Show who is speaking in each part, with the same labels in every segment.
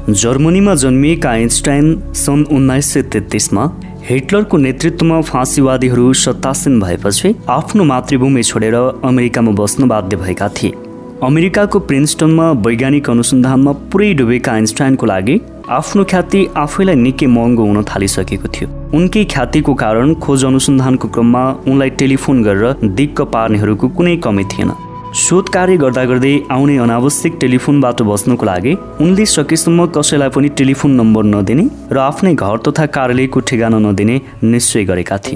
Speaker 1: जर्मनीमा जन्मिएका आइन्स्टाइन सन् 1933मा हिटलरको नेतृत्वमा फाँसीवादीहरू सत्तासीन भएपछि आफ्नो मातृभूमि छोडेर अमेरिकामा बस्न बाध्य भएका थिए। अमेरिकाको प्रिन्सटनमा वैज्ञानिक अनुसन्धानमा पुरै डुबेका आइन्स्टाइनको लागि आफ्नो ख्याति आफैलाई निकै महँगो हुन थालिसकेको थियो। उनकै ख्यातिको कारण खोज अनुसन्धानको क्रममा उनलाई टेलिफोन गरेर दिक्क पार्नेहरूको कुनै कमी थिएन। शोध कार्य गर्दा गर्दै आउने अनावश्यक टेलिफोनबाट बस्नको लागि उनले सकेसम्म कसैलाई पनि टेलिफोन नम्बर नदिने र आफ्नै घर तथा कार्यालयको ठेगाना नदिने निश्चय गरेका थिए।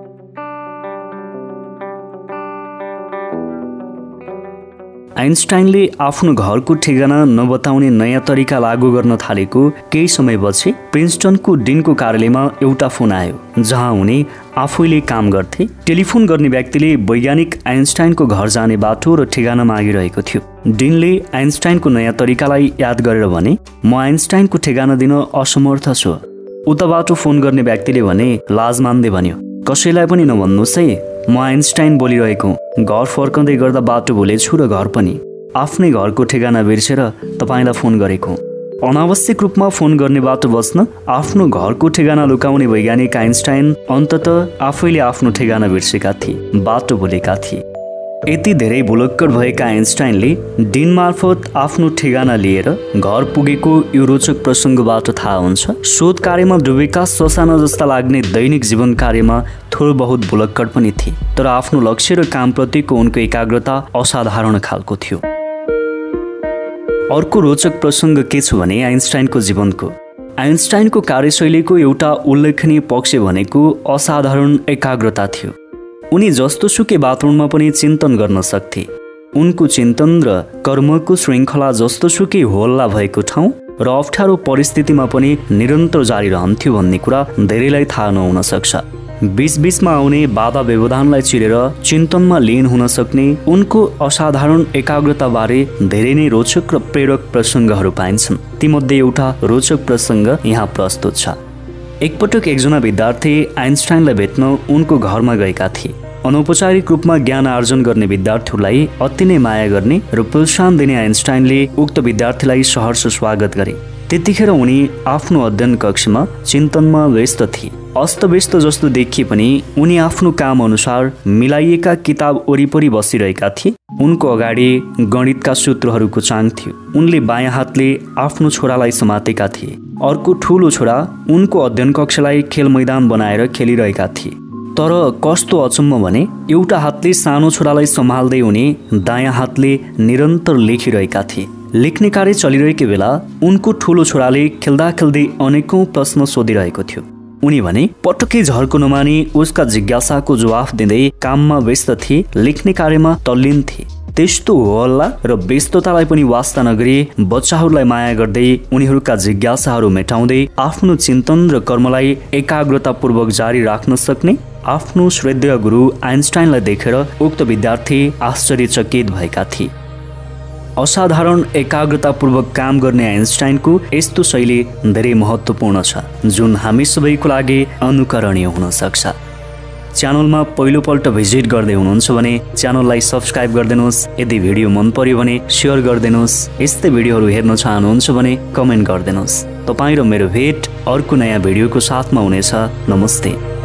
Speaker 1: आइन्स्टाइनले आफ्नो घरको ठेगाना नबताउने नयाँ तरिका लागू गर्न थालेको केही समयपछि प्रिन्सटनको डिनको कार्यालयमा एउटा फोन आयो जहाँ उनी आफैले काम गर्थे। टेलिफोन गर्ने व्यक्तिले वैज्ञानिक आइन्स्टाइनको घर जाने बाटो र ठेगाना मागिरहेको थियो। डिनले आइन्स्टाइनको नयाँ तरिकालाई याद गरेर भने, म आइन्स्टाइनको ठेगाना दिन असमर्थ छु। उताबाट फोन गर्ने व्यक्तिले भने लाज मान्दै भन्यो, कसैलाई पनि नभन्नुहोस् है, म आइन्स्टाइन बोलिरहेको। घर फर्कँदै गर्दा बाटो भुलेछु र घर पनि आफ्नै घरको ठेगाना बिर्सेर तपाईँलाई फोन गरेको। अनावश्यक रूपमा फोन गर्ने बाटो बच्न आफ्नो घरको ठेगाना लुकाउने वैज्ञानिक आइन्स्टाइन अन्ततः आफैले आफ्नो ठेगाना बिर्सेका थिए, बाटो भुलेका थिए। यति धेरै भुलक्कर भएका आइन्स्टाइनले डिन मार्फत आफ्नो ठेगाना लिएर घर पुगेको यो रोचक प्रसङ्गबाट थाहा हुन्छ शोध कार्यमा डुबेका ससाना जस्ता लाग्ने दैनिक जीवन कार्यमा थोरै बहुत भुलक्कर पनि थिए, तर आफ्नो लक्ष्य र कामप्रतिको उनको एकाग्रता असाधारण खालको थियो। अर्को रोचक प्रसङ्ग के छ भने आइन्स्टाइनको जीवनको। आइन्स्टाइनको कार्यशैलीको एउटा उल्लेखनीय पक्ष भनेको असाधारण एकाग्रता थियो। उनी जस्तोसुकै वातावरणमा पनि चिन्तन गर्न सक्थे। उनको चिन्तन र कर्मको श्रृङ्खला जस्तोसुकै होल्ला भएको ठाउँ र अप्ठ्यारो परिस्थितिमा पनि निरन्तर जारी रहन्थ्यो भन्ने कुरा धेरैलाई थाहा नहुन सक्छ। बीचबीचमा आउने बाधा व्यवधानलाई चिरेर चिन्तनमा लीन हुन सक्ने उनको असाधारण एकाग्रताबारे धेरै नै रोचक र प्रेरक प्रसङ्गहरू पाइन्छन्। तीमध्ये एउटा रोचक प्रसङ्ग यहाँ प्रस्तुत छ। एकपटक एकजना विद्यार्थी आइन्स्टाइनलाई भेट्न उनको घरमा गएका थिए। अनौपचारिक रूपमा ज्ञान आर्जन गर्ने विद्यार्थीहरूलाई अति नै माया गर्ने र प्रोत्साहन दिने आइन्स्टाइनले उक्त विद्यार्थीलाई सहर्ष स्वागत गरे। त्यतिखेर उनी आफ्नो अध्ययन कक्षमा चिन्तनमा व्यस्त थिए। अस्तव्यस्त जस्तो देखिए पनि उनी आफ्नो काम अनुसार मिलाइएका किताब वरिपरि बसिरहेका थिए। उनको अगाडि गणितका सूत्रहरूको चाङ थियो। उनले बायाँ हातले आफ्नो छोरालाई समातेका थिए। अर्को ठुलो छोरा उनको अध्ययन कक्षलाई खेल मैदान बनाएर खेलिरहेका थिए। तर कस्तो अचम्म भने एउटा हातले सानो छोरालाई सम्हाल्दै उनी दायाँ हातले निरन्तर लेखिरहेका थिए। लेख्ने कार्य चलिरहेको बेला उनको ठुलो छोराले खेल्दा खेल्दै अनेकौं प्रश्न सोधिरहेको थियो। उनी भने पटक्कै झर्को नमानी उसका जिज्ञासाको जवाफ दिँदै काममा व्यस्त थिए, लेख्ने कार्यमा तल्लीन थिए। त्यस्तो हल्ला र व्यस्ततालाई पनि वास्ता नगरी बच्चाहरूलाई माया गर्दै उनीहरूका जिज्ञासाहरू मेटाउँदै आफ्नो चिन्तन र कर्मलाई एकाग्रतापूर्वक जारी राख्न सक्ने आफ्नो श्रद्धेय गुरु आइन्स्टाइनलाई देखेर उक्त विद्यार्थी आश्चर्यचकित भएका थिए। असाधारण एकाग्रतापूर्वक काम गर्ने आइन्स्टाइनको यस्तो शैली धेरै महत्त्वपूर्ण छ जुन हामी सबैको लागि अनुकरणीय हुन सक्छ। च्यानलमा पहिलोपल्ट भिजिट गर्दै हुनुहुन्छ भने च्यानललाई सब्स्क्राइब गरिदिनुहोस्। यदि भिडियो मन पर्यो भने सेयर गरिदिनुहोस्। यस्तै भिडियोहरू हेर्न चाहनुहुन्छ भने कमेन्ट गरिदिनुहोस्। तपाईँ र मेरो भेट अर्को नयाँ भिडियोको साथमा हुनेछ। नमस्ते।